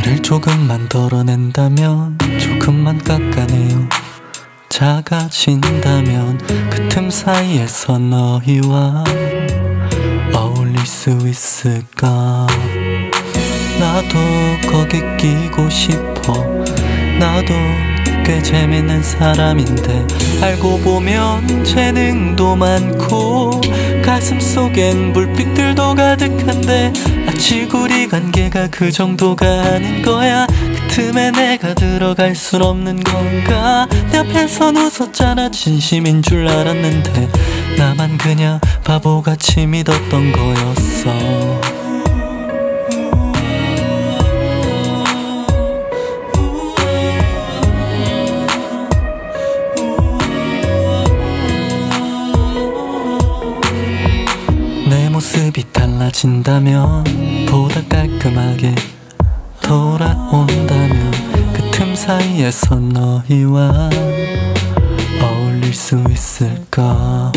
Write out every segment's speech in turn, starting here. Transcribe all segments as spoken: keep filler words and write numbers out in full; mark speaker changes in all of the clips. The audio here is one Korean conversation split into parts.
Speaker 1: 나를 조금만 덜어낸다면 조금만 깎아내요. 작아진다면 그 틈 사이에서 너희와 어울릴 수 있을까. 나도 거기 끼고 싶어. 나도 꽤 재밌는 사람인데 알고 보면 재능도 많고 가슴 속엔 불빛들도 가득한데 아직 우리 관계가 그 정도가 아닌 거야. 그 틈에 내가 들어갈 순 없는 건가. 내 앞에선 웃었잖아. 진심인 줄 알았는데 나만 그냥 바보같이 믿었던 거였어. 내 모습이 달라진다면 보다 깔끔하게 돌아온다면 그 틈 사이에서 너희와 어울릴 수 있을까.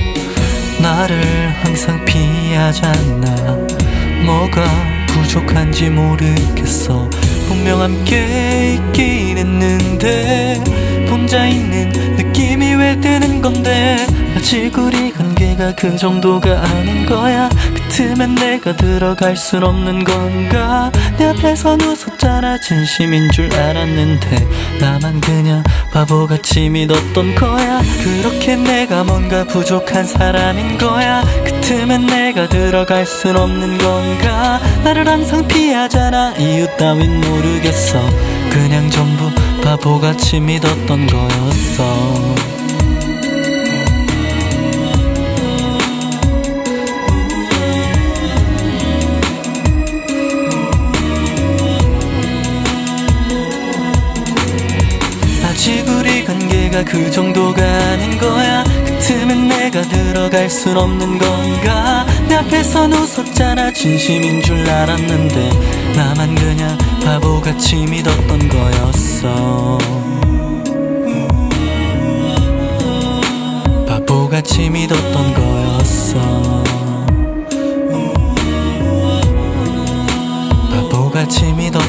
Speaker 1: 나를 항상 피하잖아. 뭐가 부족한지 모르겠어. 분명 함께 있긴 했는데 혼자 있는 느낌이 왜 드는 건데 아직 우리 관계가 그 정도가 아닌 거야. 그 틈엔 내가 들어갈 순 없는 건가. 내 앞에선 웃었잖아. 진심인 줄 알았는데 나만 그냥 바보같이 믿었던 거야. 그렇게 내가 뭔가 부족한 사람인 거야. 그 틈엔 내가 들어갈 순 없는 건가. 나를 항상 피하잖아. 이유 따윈 모르겠어. 그냥 전부 바보같이 믿었던 거였어. 아직 우리 관계가 그 정도가 아닌 거야. 그 틈엔 내가 들어갈 순 없는 건가. 내 앞에선 웃었잖아. 진심인 줄 알았는데 나만 그냥 바보같이 믿었던 거였어. 바보같이 믿었던 거였어. 바보같이 믿었던